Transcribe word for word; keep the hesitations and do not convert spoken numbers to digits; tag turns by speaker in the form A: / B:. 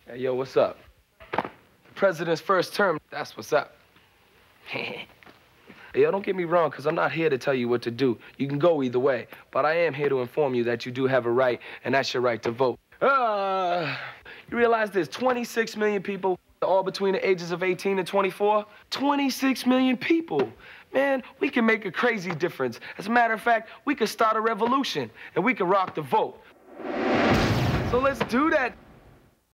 A: Hey, yo, what's up? The president's first term, that's what's up. Hey, yo, don't get me wrong, because I'm not here to tell you what to do. You can go either way. But I am here to inform you that you do have a right, and that's your right to vote. Uh, you realize there's twenty-six million people, all between the ages of eighteen and twenty-four? twenty-six million people. Man, we can make a crazy difference. As a matter of fact, we could start a revolution, and we could rock the vote. So let's do that.